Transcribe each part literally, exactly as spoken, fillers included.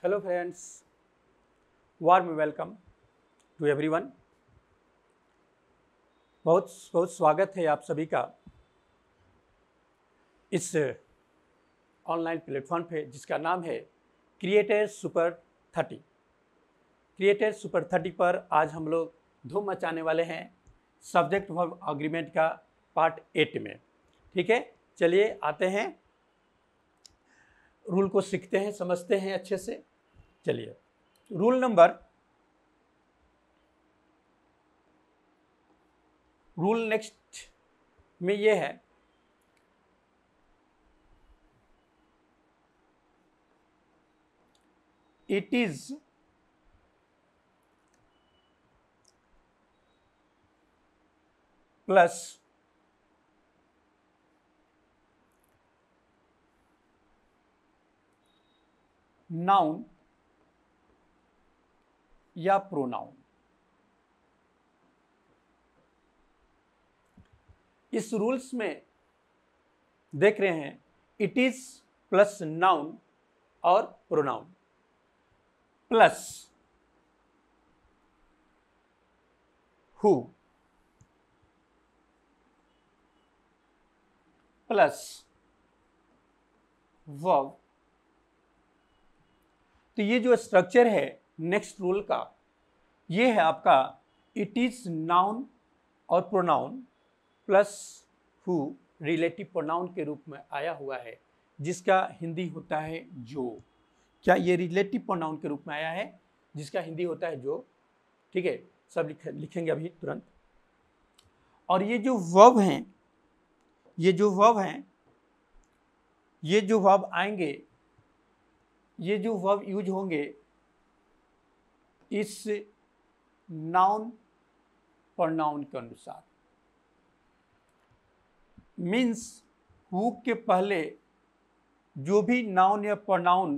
Hello friends, warm welcome to everyone. बहुत बहुत स्वागत है आप सभी का इस ऑनलाइन प्लेटफॉर्म पे जिसका नाम है creator super thirty. Creator super thirty पर आज हम लोग धूम मचाने वाले हैं सब्जेक्ट वर्ब एग्रीमेंट का पार्ट एट में। ठीक है, चलिए आते हैं, रूल को सीखते हैं, समझते हैं अच्छे से। चलिए, रूल नंबर रूल नेक्स्ट में ये है, इट इज प्लस नाउन या प्रोनाउन। इस रूल्स में देख रहे हैं इट इज प्लस नाउन और pronoun plus who plus verb. तो ये जो स्ट्रक्चर है नेक्स्ट रूल का, ये है आपका इट इज नाउन और pronoun plus who relative pronoun के रूप में आया हुआ है, जिसका हिंदी होता है जो। क्या ये रिलेटिव प्रोनाउन के रूप में आया है जिसका हिंदी होता है जो। ठीक है, सब लिख, लिखेंगे अभी तुरंत। और ये जो वर्ब हैं, ये जो वर्ब हैं, ये जो वर्ब आएंगे, ये जो वर्ब यूज होंगे इस नाउन प्रोनाउन के अनुसार। मीन्स हु के पहले जो भी नाउन या प्रोनाउन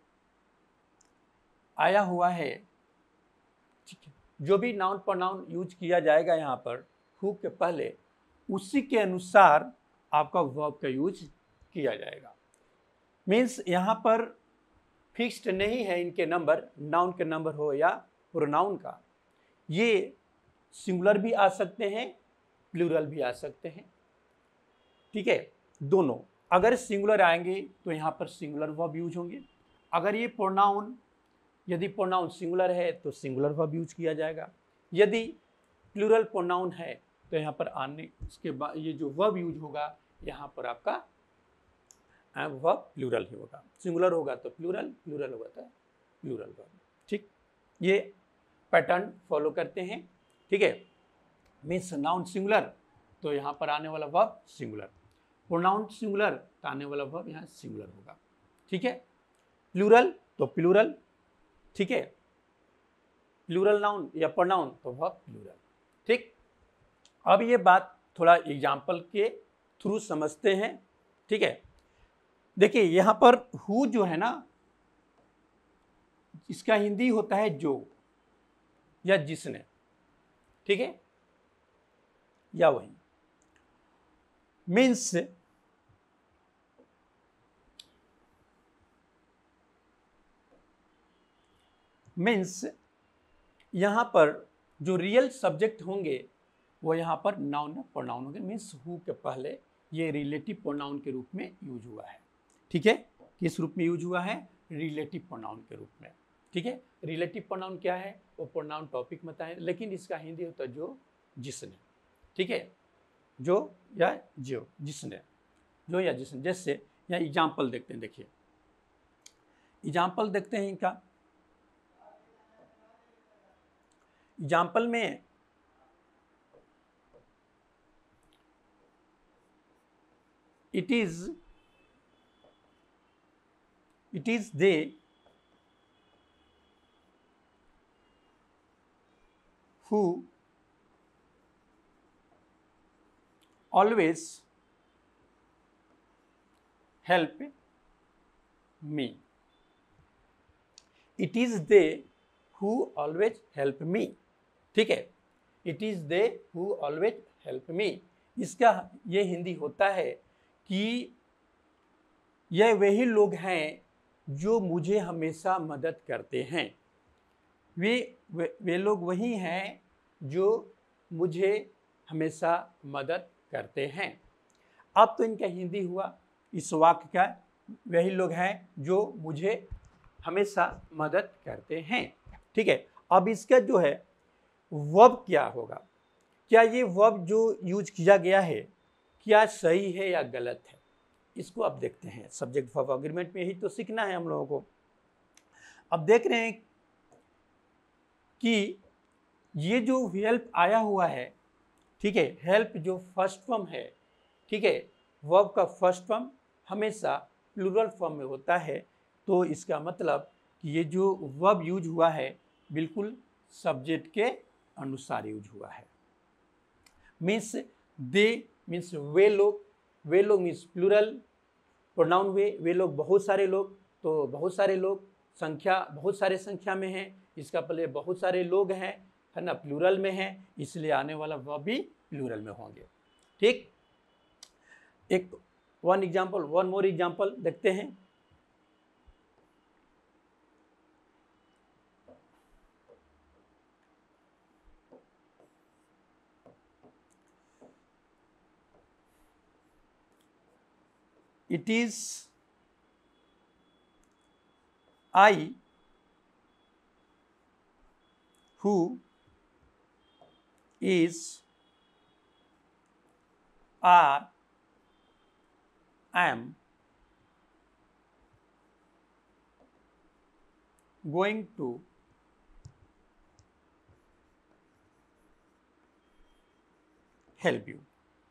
आया हुआ है, ठीक है, जो भी नाउन प्रोनाउन यूज किया जाएगा यहाँ पर हु के पहले, उसी के अनुसार आपका वर्ब का यूज किया जाएगा। मीन्स यहाँ पर फिक्स्ड नहीं है इनके नंबर, नाउन के नंबर हो या प्रोनाउन का। ये सिंगुलर भी आ सकते हैं, प्लूरल भी आ सकते हैं। ठीक है, दोनों। अगर सिंगुलर आएंगे तो यहाँ पर सिंगुलर वर्ब यूज होंगे। अगर ये प्रोनाउन, यदि प्रोनाउन सिंगुलर है तो सिंगुलर वर्ब यूज किया जाएगा। यदि प्लूरल प्रोनाउन है तो यहाँ पर आने इसके बाद ये जो वर्ब यूज होगा यहाँ पर आपका वर्ब प्लूरल ही होगा। सिंगुलर होगा तो प्लूरल, प्लूरल होगा तो प्लूरल वर्ब। ठीक, ये पैटर्न फॉलो करते हैं। ठीक है, मीन्स नाउन सिंगुलर तो यहाँ पर आने वाला वर्ब सिंगुलर, प्रोनाउन सिंगुलर तो आने वाला वर्ब यहाँ सिंगुलर होगा। ठीक है, प्लूरल तो प्लूरल। ठीक है, प्लूरल नाउन या प्रोनाउन तो वर्ब प्लूरल। ठीक, अब ये बात थोड़ा एग्जाम्पल के थ्रू समझते हैं। ठीक है, देखिए यहाँ पर हु जो है ना, इसका हिंदी होता है जो या जिसने। ठीक है, या वही। मीन्स मीन्स यहाँ पर जो रियल सब्जेक्ट होंगे वो यहाँ पर नाउन या प्रोनाउन होंगे। मीन्स हु के पहले ये रिलेटिव प्रोनाउन के रूप में यूज हुआ है। ठीक है, किस रूप में यूज हुआ है? रिलेटिव प्रोनाउन के रूप में। ठीक है, रिलेटिव प्रोनाउन क्या है? वो प्रोनाउन टॉपिक में है, लेकिन इसका हिंदी होता है जो, जिसने। ठीक है, जो या जो, जिसने, जो या जिसने। जैसे यहाँ एग्जाम्पल देखते हैं, देखिए एग्जाम्पल देखते हैं इनका। एग्जाम्पल में it is it is they who always help me. It is they who always help me. ठीक है, it is they who always help me। इसका ये हिंदी होता है कि यह वही लोग हैं जो मुझे हमेशा मदद करते हैं। वे वे, वे लोग वही हैं जो मुझे हमेशा मदद करते हैं। अब तो इनका हिंदी हुआ इस वाक्य का, वही लोग हैं जो मुझे हमेशा मदद करते हैं। ठीक है, अब इसका जो है वर्ब क्या होगा, क्या ये वर्ब जो यूज किया गया है क्या सही है या गलत है, इसको अब देखते हैं। सब्जेक्ट वर्ब एग्रीमेंट में यही तो सीखना है हम लोगों को। अब देख रहे हैं कि ये जो हेल्प आया हुआ है, ठीक है, हेल्प जो फर्स्ट फॉर्म है, ठीक है, वर्ब का फर्स्ट फॉर्म हमेशा प्लूरल फॉर्म में होता है। तो इसका मतलब कि ये जो वर्ब यूज हुआ है बिल्कुल सब्जेक्ट के अनुसार यूज हुआ है। मीन्स दे मीन्स वे लोग, वे लोग मीन्स प्लूरल प्रोनाउन वे, वे लोग बहुत सारे लोग, तो बहुत सारे लोग संख्या बहुत सारे संख्या में है, इसका पहले बहुत सारे लोग हैं, है ना, प्लूरल में है, इसलिए आने वाला वर्ब भी प्लूरल में होंगे। ठीक, एक one example one more example देखते हैं। It is I who is or am going to help you.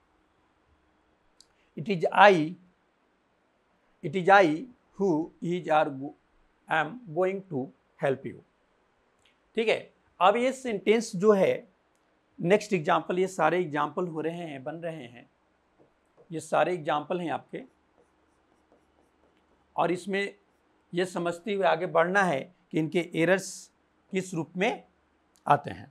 It is I It is I who is or am going to help you. ठीक है, अब ये सेंटेंस जो है next example, ये सारे एग्जाम्पल हो रहे हैं, बन रहे हैं, ये सारे एग्जाम्पल हैं आपके, और इसमें ये समझते हुए आगे बढ़ना है कि इनके एरर्स किस रूप में आते हैं।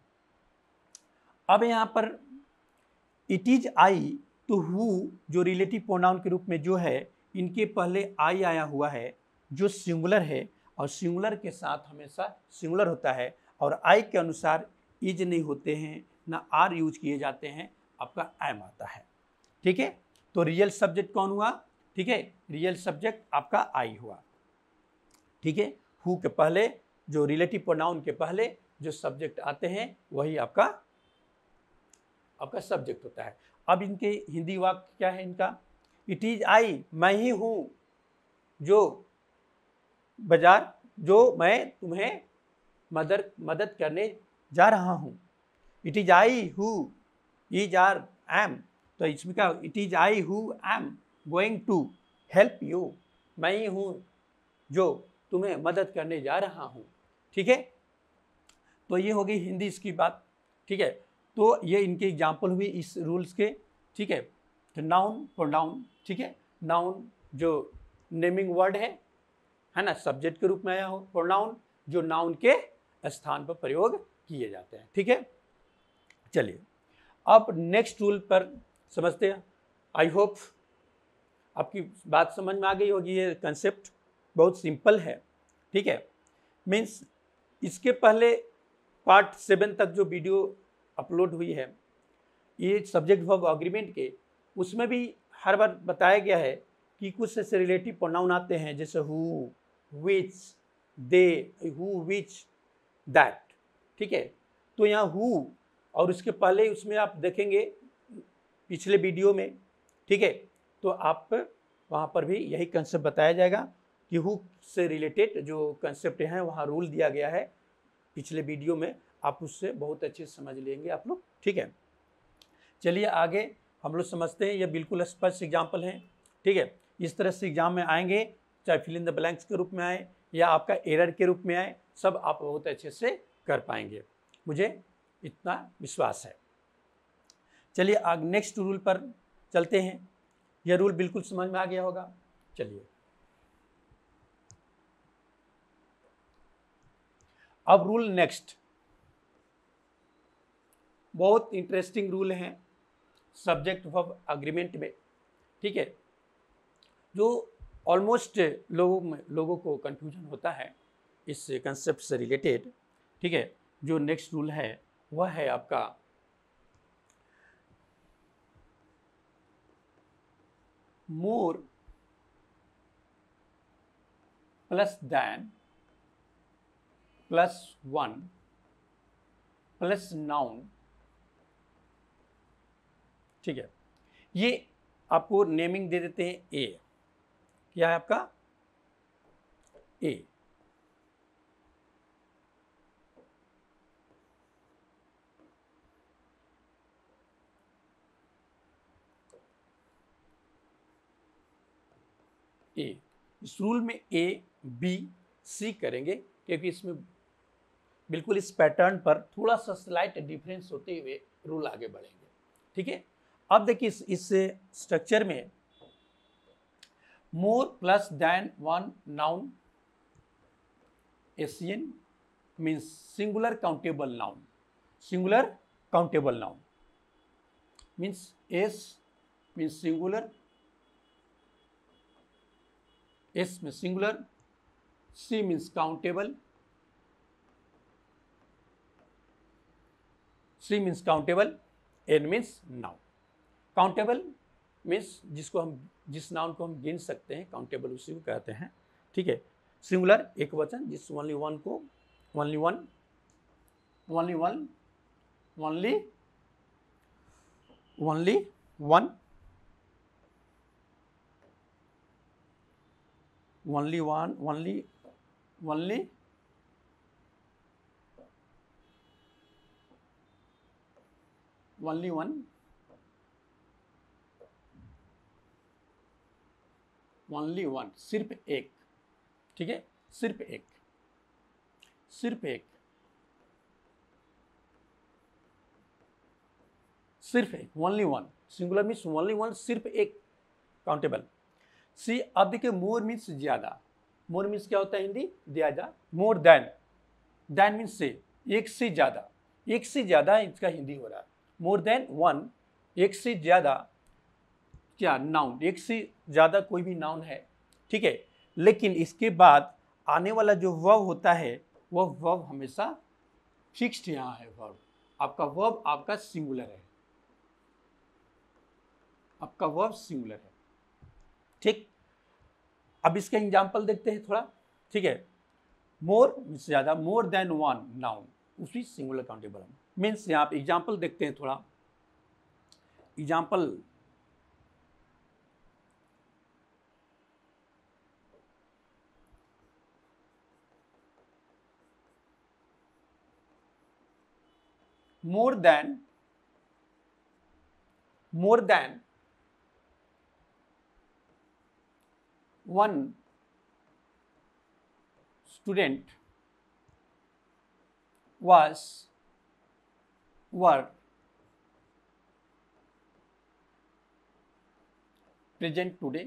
अब यहाँ पर it is I to who जो रिलेटिव प्रोनाउन के रूप में जो है, इनके पहले आई आया हुआ है जो सिंगुलर है, और सिंगुलर के साथ हमेशा सिंगुलर होता है, और आई के अनुसार इज नहीं होते हैं, ना आर यूज किए जाते हैं, आपका एम आता है। ठीक है, तो रियल सब्जेक्ट कौन हुआ, ठीक है, रियल सब्जेक्ट आपका आई हुआ। ठीक है, हु के पहले जो रिलेटिव प्रोनाउन के पहले जो सब्जेक्ट आते हैं वही आपका आपका सब्जेक्ट होता है। अब इनके हिंदी वाक्य क्या है इनका, इट इज आई, मैं ही हूँ जो बाजार जो मैं तुम्हें मदद मदद करने जा रहा हूँ। It is I who is are am, तो इसमें क्या, it is I who am going to help you, मैं ही हूँ जो तुम्हें मदद करने जा रहा हूँ। ठीक है, तो ये हो गई हिंदी इसकी बात। ठीक है, तो ये इनके एग्जाम्पल हुई इस रूल्स के। ठीक है, तो नाउन प्रोनाउन, ठीक है, नाउन जो नेमिंग वर्ड है है ना, सब्जेक्ट के रूप में आया हो, प्रोनाउन जो नाउन के स्थान पर प्रयोग किए जाते हैं। ठीक है, चलिए अब नेक्स्ट रूल पर समझते हैं। आई होप आपकी बात समझ में आ गई होगी, ये कंसेप्ट बहुत सिंपल है। ठीक है, मीन्स इसके पहले पार्ट सेवन तक जो वीडियो अपलोड हुई है ये सब्जेक्ट वर्ब एग्रीमेंट के, उसमें भी हर बार बताया गया है कि कुछ ऐसे रिलेटिव प्रोनाउन आते हैं जैसे who, which, they, who, which, that. ठीक है, तो यहाँ हु और उसके पहले उसमें आप देखेंगे पिछले वीडियो में, ठीक है, तो आप वहाँ पर भी यही कंसेप्ट बताया जाएगा कि हु से रिलेटेड जो कंसेप्ट हैं वहाँ रूल दिया गया है पिछले वीडियो में, आप उससे बहुत अच्छे से समझ लेंगे आप लोग। ठीक है, चलिए आगे हम लोग समझते हैं। ये बिल्कुल स्पष्ट एग्जाम्पल हैं। ठीक है, इस तरह से एग्जाम में आएंगे, चाहे फिल इन द ब्लैंक्स के रूप में आए या आपका एरर के रूप में आए, सब आप बहुत अच्छे से कर पाएंगे, मुझे इतना विश्वास है। चलिए आगे नेक्स्ट रूल पर चलते हैं। यह रूल बिल्कुल समझ में आ गया होगा। चलिए अब रूल नेक्स्ट, बहुत इंटरेस्टिंग रूल हैं सब्जेक्ट वर्ब एग्रीमेंट में। ठीक है, जो ऑलमोस्ट लोगों में लोगों को कंफ्यूजन होता है इस कंसेप्ट से रिलेटेड। ठीक है, जो नेक्स्ट रूल है वह है आपका more plus than plus one plus noun. ठीक है, ये आपको नेमिंग दे देते हैं ए। क्या है आपका ए। ए इस रूल में ए बी सी करेंगे क्योंकि इसमें बिल्कुल इस पैटर्न पर थोड़ा सा स्लाइट डिफरेंस होते हुए रूल आगे बढ़ेंगे। ठीक है, अब देखिए इस, इस स्ट्रक्चर में more plus than one noun SCN means singular countable noun. Singular countable noun means S means singular, S में singular, C means countable, C means countable, N means noun. Countable means जिसको हम जिस noun को हम गिन सकते हैं, countable उसी को कहते हैं। ठीक है, सिंगुलर एक वचन जिस ओनली वन को only one only one only only one only one only only only one only one सिर्फ एक। ठीक है, सिर्फ एक, सिर्फ एक, सिर्फ एक, only one. Singular means only one, सिर्फ एक काउंटेबल। सी अब देखिए मोर मीन्स ज्यादा। मोर मीन्स क्या होता है हिंदी? ज्यादा। मोर देन, देन मीन्स से, एक से ज्यादा, एक से ज्यादा इसका हिंदी हो रहा है। मोर देन वन, एक से ज्यादा क्या? नाउन, एक से ज्यादा कोई भी नाउन है। ठीक है, लेकिन इसके बाद आने वाला जो वर्ब होता है वह वर्ब हमेशा फिक्स्ड यहाँ है। वर्ब आपका वर्ब आपका सिंगुलर है, आपका वर्ब सिंगुलर है। ठीक, अब इसका एग्जाम्पल देखते हैं थोड़ा। ठीक है, मोर मीन्स ज्यादा, मोर देन वन नाउन उसी सिंगुलर काउंटेबल मीन्स। यहाँ पे एग्जाम्पल देखते हैं थोड़ा। Example more than more than one student was were present today.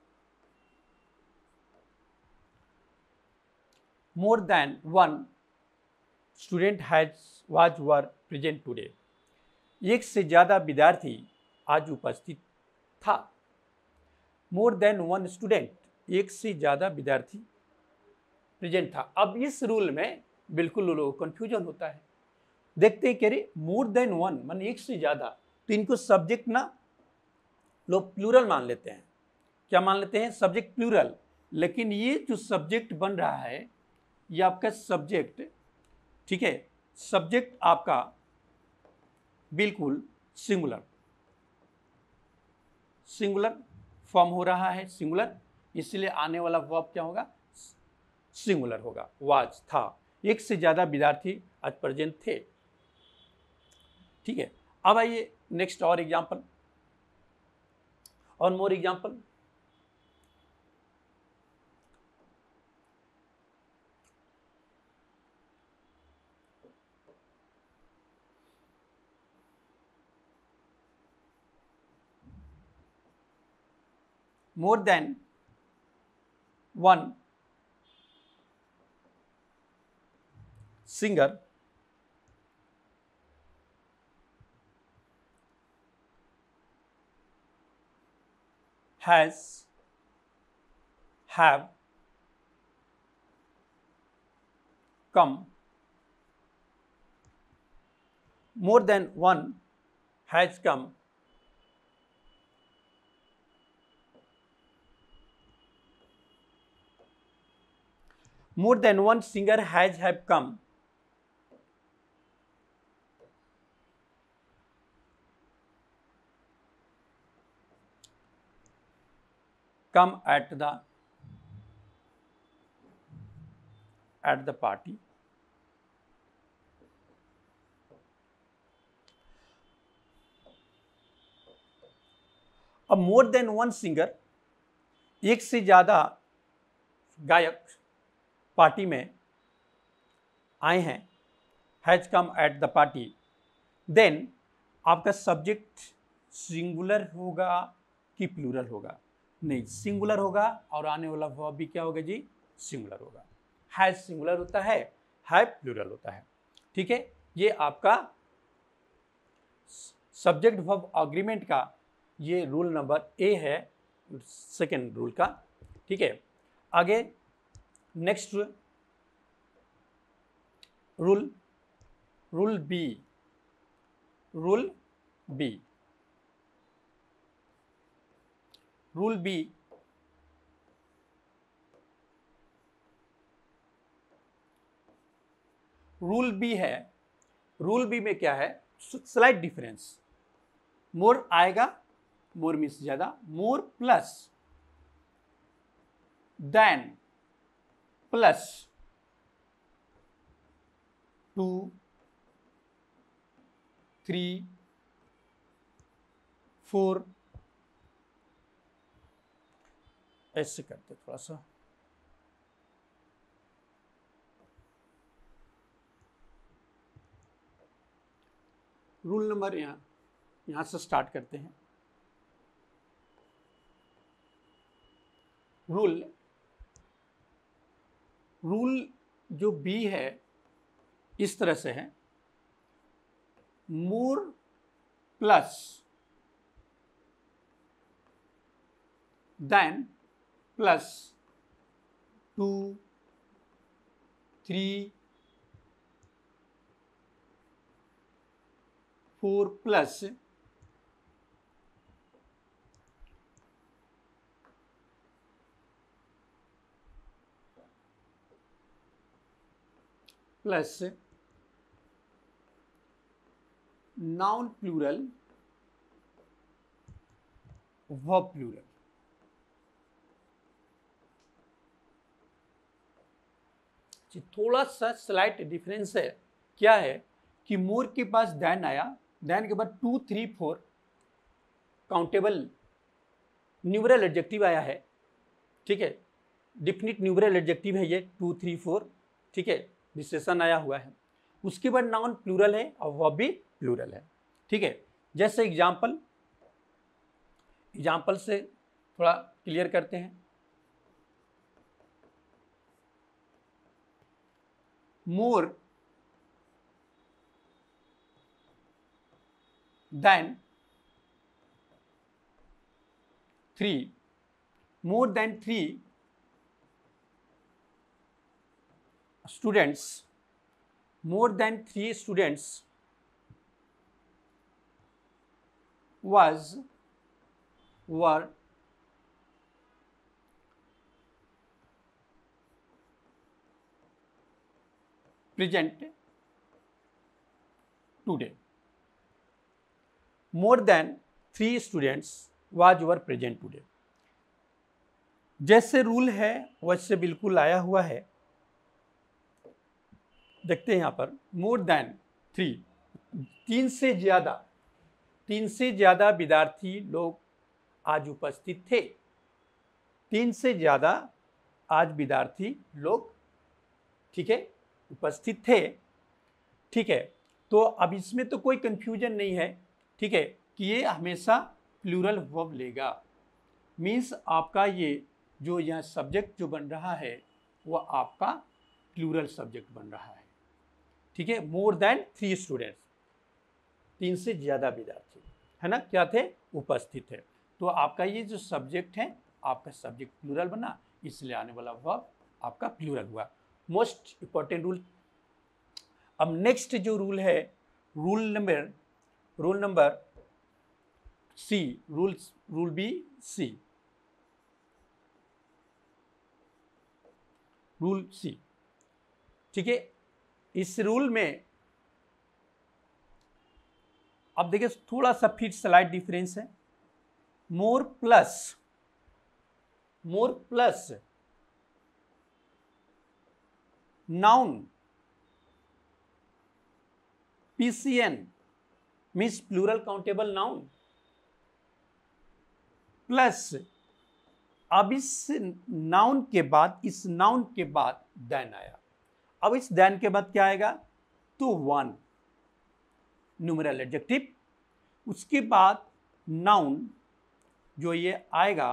More than one student has was were present today. एक से ज्यादा विद्यार्थी आज उपस्थित था। मोर देन वन स्टूडेंट, एक से ज्यादा विद्यार्थी प्रेजेंट था। अब इस रूल में बिल्कुल लोगों को कंफ्यूजन होता है। देखते हैं कह रहे मोर देन वन मान एक से ज्यादा, तो इनको सब्जेक्ट ना लोग प्लूरल मान लेते हैं। क्या मान लेते हैं? Subject plural. लेकिन ये जो सब्जेक्ट बन रहा है ये आपका सब्जेक्ट, ठीक है, सब्जेक्ट आपका बिल्कुल सिंगुलर, सिंगुलर फॉर्म हो रहा है, सिंगुलर, इसलिए आने वाला वर्ब क्या होगा? सिंगुलर होगा। वाज था, एक से ज्यादा विद्यार्थी आज प्रेजेंट थे। ठीक है, अब आइए नेक्स्ट और एग्जांपल, और more example. more than one singer has have come, more than one has come, more than one singer has have come, come at the at the party. अब मोर देन वन सिंगर, एक से ज्यादा गायक party में आए हैं, has come at the party, then आपका subject singular होगा कि प्लूरल होगा? नहीं, सिंगुलर होगा, और आने वाला वर्ब भी क्या होगा जी? सिंगुलर होगा। हैज सिंगुलर होता है, हैव प्लूरल होता है। ठीक है, ये आपका सब्जेक्ट वर्ब एग्रीमेंट का ये रूल नंबर ए है, सेकेंड रूल का। ठीक है, आगे next rule, rule B, rule B, rule B rule B है। रूल बी में क्या है? स्लाइट डिफरेंस, मोर आएगा, मोर मीन्स ज्यादा, more plus than plus two three four, ऐसे करते थोड़ा सा। रूल नंबर यहाँ यहाँ से स्टार्ट करते हैं। रूल रूल जो बी है इस तरह से है, more plus than plus two three four plus plus noun plural verb plural. थोड़ा सा स्लाइट डिफरेंस है। क्या है कि मोर के पास देन आया, देन के बाद two three four countable numeral adjective आया है। ठीक है, डिफिनिट न्यूमरल एडजेक्टिव है ये टू थ्री फोर। ठीक है, विशेषण आया हुआ है। उसके बाद नाउन प्लूरल है और वह भी प्लूरल है। ठीक है, जैसे एग्जाम्पल एग्जाम्पल से थोड़ा क्लियर करते हैं। More than three, more than three students, more than three students was were present today. More than three students was were present today. जैसे रूल है वैसे बिल्कुल आया हुआ है। देखते हैं यहाँ पर, मोर देन थ्री, तीन से ज्यादा तीन से ज्यादा विद्यार्थी लोग आज उपस्थित थे। तीन से ज्यादा आज विद्यार्थी लोग, ठीक है, उपस्थित थे। ठीक है, तो अब इसमें तो कोई कंफ्यूजन नहीं है। ठीक है, कि ये हमेशा प्लूरल वर्ब लेगा। मीन्स आपका ये जो यहाँ सब्जेक्ट जो बन रहा है वह आपका प्लूरल सब्जेक्ट बन रहा है। ठीक है, मोर देन थ्री स्टूडेंट्स, तीन से ज्यादा विद्यार्थी है ना, क्या थे? उपस्थित है। तो आपका ये जो सब्जेक्ट है आपका सब्जेक्ट प्लूरल बना, इसलिए आने वाला वर्ब आपका प्लूरल हुआ। Most important rule. अब नेक्स्ट जो रूल है, rule number rule number C, rule rule B C, rule C, ठीक है। इस रूल में अब देखिए थोड़ा सा फिर स्लाइड डिफरेंस है। More plus more plus noun PCN means plural countable noun, plus अब इस नाउन के बाद इस नाउन के बाद देन आया। अब इस देन के बाद क्या आएगा? तो वन न्यूमेरल एडजेक्टिव, उसके बाद नाउन जो ये आएगा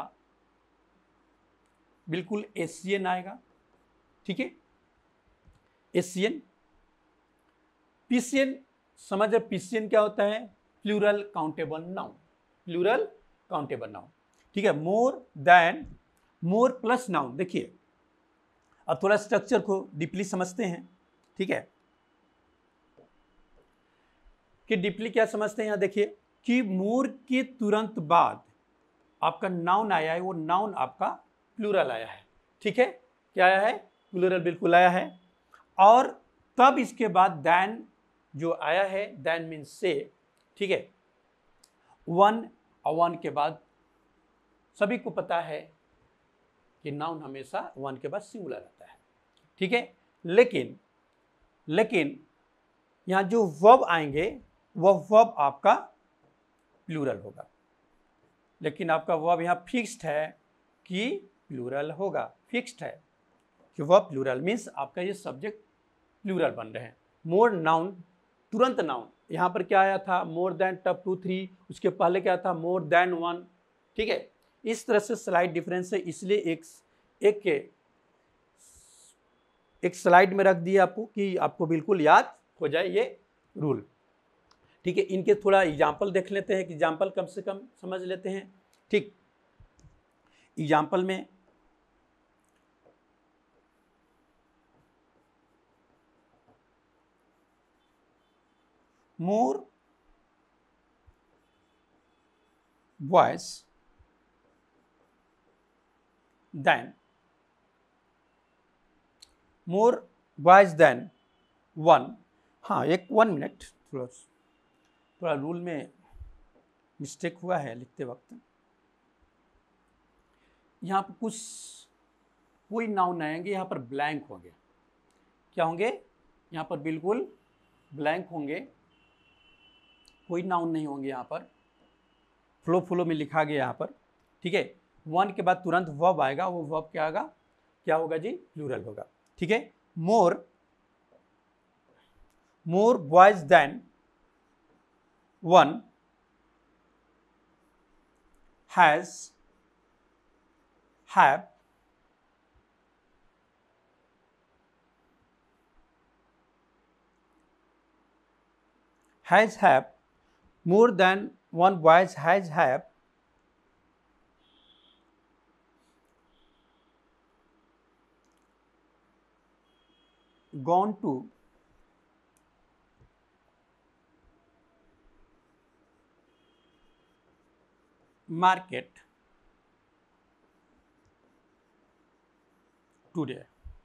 बिल्कुल एशियन आएगा, ठीक है। एशियन, पीसीएन समझ रहे, पीसीएन क्या होता है? Plural countable noun, plural countable noun, ठीक है। More than, more plus noun. देखिए अब थोड़ा स्ट्रक्चर को डीपली समझते हैं, ठीक है, कि डीपली क्या समझते हैं। यहां देखिए कि मोर के तुरंत बाद आपका नाउन आया है, वो नाउन आपका प्लूरल आया है, ठीक है। क्या आया है? प्लूरल बिल्कुल आया है। और तब इसके बाद देन जो आया है, देन मीन्स से, ठीक है। वन, और वन के बाद सभी को पता है कि नाउन हमेशा वन के बाद सिंगुलर आता है, ठीक है। लेकिन लेकिन यहाँ जो वर्ब आएंगे वह वर्ब आपका प्लूरल होगा, लेकिन आपका वर्ब यहाँ फिक्स्ड है कि प्लूरल होगा, फिक्स्ड है कि वर्ब प्लूरल मीन्स आपका ये सब्जेक्ट प्लूरल बन रहे हैं। मोर नाउन तुरंत नाउन, यहाँ पर क्या आया था? More than top two three, उसके पहले क्या था? मोर देन वन, ठीक है। इस तरह से स्लाइड डिफरेंस है, इसलिए एक एक एक स्लाइड में रख दिया आपको कि आपको बिल्कुल याद हो जाए ये रूल, ठीक है। इनके थोड़ा एग्जाम्पल देख लेते हैं कि एग्जाम्पल कम से कम समझ लेते हैं, ठीक। एग्जाम्पल में more boys than, more boys than one. हाँ, एक वन मिनट, थोड़ा थोड़ा रूल में मिस्टेक हुआ है लिखते वक्त। यहाँ पर कुछ कोई नाउन आएंगे, यहाँ पर ब्लैंक होंगे। क्या होंगे? यहाँ पर बिल्कुल ब्लैंक होंगे, कोई नाउन नहीं होंगे। यहाँ पर फ्लो फ्लो में लिखा गया यहाँ पर, ठीक है। वन के बाद तुरंत वर्ब आएगा, वो वर्ब क्या आएगा? क्या होगा जी? प्लूरल होगा, ठीक है। More more boys than one has have has have more than one boys has have gone to market today.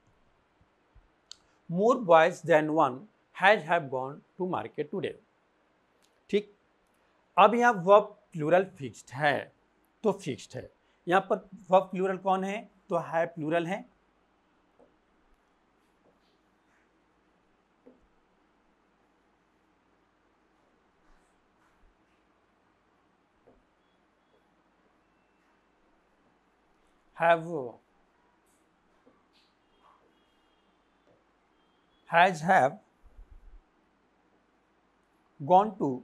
More boys than one has have gone to market today. ठीक। अब यहाँ वर्ब प्लूरल फिक्स्ड है, तो fixed है। यहाँ पर verb plural कौन है? तो है प्लूरल है। Have, has have gone to,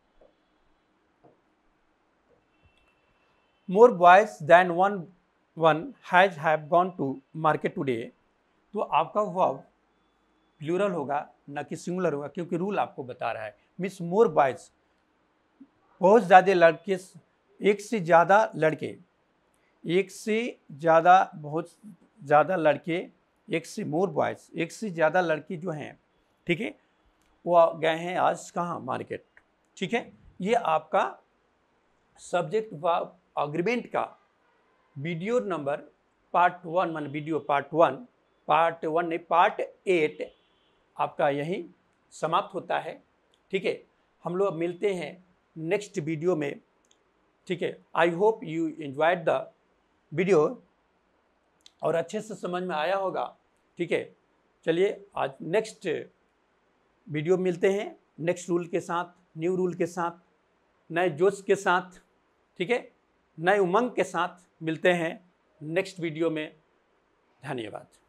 more boys than one one has have gone to market today. तो आपका वर्ब प्लूरल होगा, ना कि सिंगुलर होगा, क्योंकि रूल आपको बता रहा है। मीन्स मोर बॉयज, बहुत ज़्यादा लड़के, एक से ज़्यादा लड़के एक से ज़्यादा बहुत ज़्यादा लड़के, एक से मोर बॉयज़, एक से ज़्यादा लड़की जो हैं, ठीक है, वो गए हैं आज कहाँ, मार्केट। ठीक है, ये आपका सब्जेक्ट वर्ब अग्रीमेंट का वीडियो नंबर पार्ट वन, मान video part one, part one नहीं पार्ट एट आपका यही समाप्त होता है। ठीक है, हम लोग मिलते हैं नेक्स्ट वीडियो में। ठीक है, I hope you enjoyed the video और अच्छे से समझ में आया होगा। ठीक है, चलिए आज नेक्स्ट वीडियो मिलते हैं नेक्स्ट रूल के साथ, न्यू रूल के साथ, नए जोश के साथ। ठीक है, नए उमंग के साथ मिलते हैं नेक्स्ट वीडियो में। धन्यवाद।